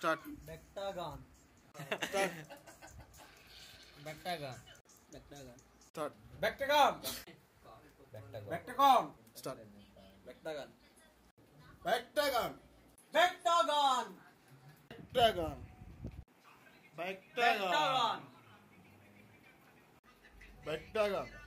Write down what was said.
Start. Bectagon. Start. Bectagon. Bectagon. Start. Bectagon. Bectagon. Start. Bectagon. Bectagon. Bectagon. Bectagon. Bectagon. Bectagon. Bectagon.